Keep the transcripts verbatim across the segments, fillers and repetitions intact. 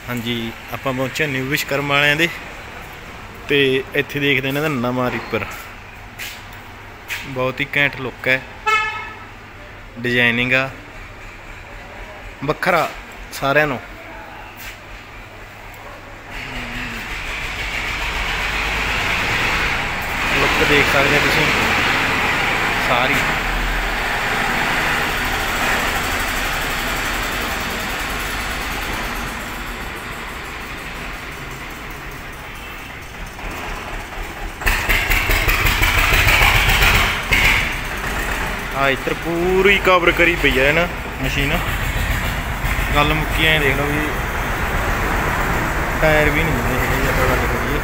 हाँ जी, ਆਪਾਂ ਪਹੁੰਚੇ ਨਿਊ ਵਿਸ਼ਕਰਮਾ ਵਾਲਿਆਂ ਦੇ ਤੇ ਇੱਥੇ ਦੇਖਦੇ ਇਹਨਾਂ ਦਾ ਨਵਾਂ ਰੀਪਰ। ਬਹੁਤ ਹੀ ਘੈਂਟ ਲੁੱਕ ਹੈ, ਡਿਜ਼ਾਈਨਿੰਗ ਆ ਵੱਖਰਾ ਸਾਰਿਆਂ ਨੂੰ। ਲੁੱਕ ਦੇਖ ਸਕਦੇ ਹੋ ਤੁਸੀਂ ਸਾਰੀ। हाँ इधर पूरी कवर करी पई है ना मशीन। गल मुक्की है, देख लो भी टायर भी नहीं मिलते। गल करिए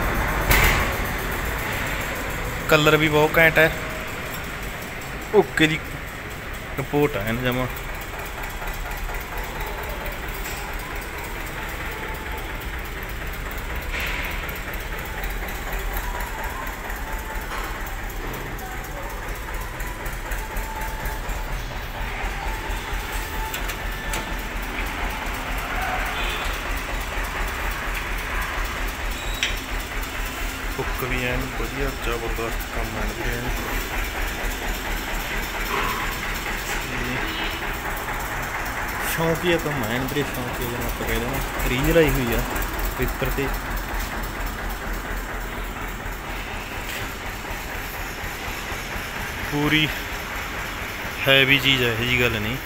कलर भी बहुत घैंट है, ओके दी रिपोर्ट है ना जमा। हुक भी है बढ़िया जबरदस्त काम है भी। शौकिया कम है बड़े शौकिया जब आप कह देना रीज लाई हुई है रीपर से। पूरी हैवी चीज़ है, यही गल नहीं।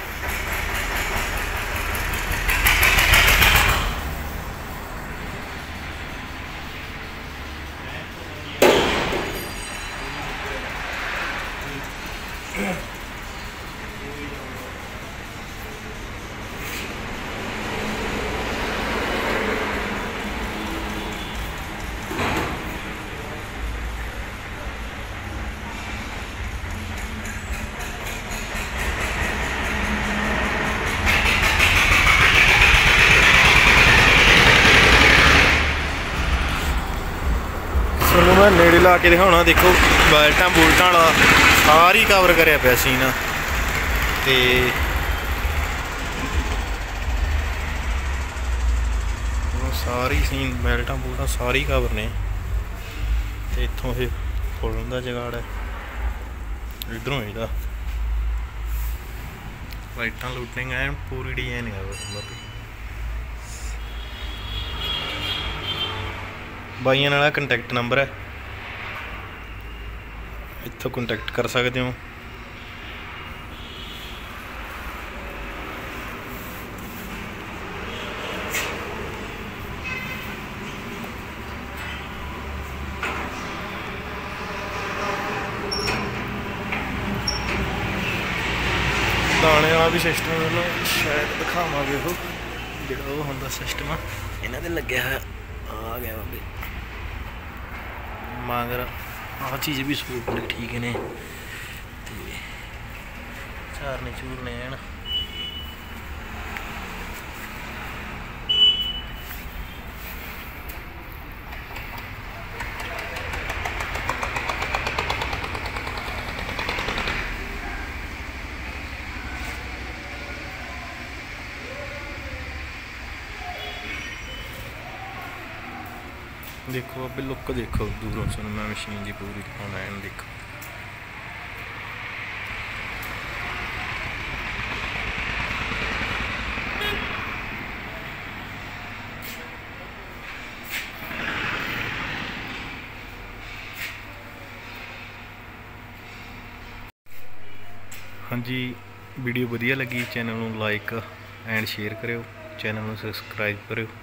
ਤੁਹਾਨੂੰ मैं नेड़े ला के दिखाना, देखो बैल्टा बुल्टा वाला सारी कवर करिया पिया सीन। ते सारी सीन बैल्टा बुल्टा सारी कवर ने। ते इत्थों फिर खोलन का जुगाड़ है, इधरों ਇਹਦਾ लाइटां लूटिंग है पूरी डिजाइन है। ਬਾਈਆਂ ਨਾਲ ਕੰਟੈਕਟ ਨੰਬਰ है, ਇੱਥੋਂ ਕੰਟੈਕਟ ਕਰ ਸਕਦੇ ਹੋ। ਦਾਣੇ ਵਾਲਾ ਵੀ ਸਿਸਟਮ ਮੈਨੂੰ ਸ਼ਾਇਦ ਦਿਖਾਵਾਂਗੇ, ਉਹ ਜਿਹੜਾ ਉਹ ਹੁੰਦਾ ਸਿਸਟਮ ਇਹਨਾਂ ਦੇ ਲੱਗਿਆ ਹੋਇਆ आ गया बाबे मगर आ चीज़ भी सूट ने ठीक ने। चारने चूरने हैं ना। देखो अब लुक देखो दूरों से मैं मशीन की पूरी दिखाना है। देखो हाँ जी, वीडियो वधिया लगी चैनल नूं लाइक एंड शेयर करियो, चैनल नूं सबसक्राइब करियो।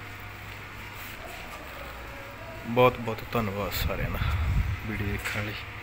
बहुत बहुत धन्यवाद सारिਆਂ ਦਾ वीडियो देखने ਲਈ।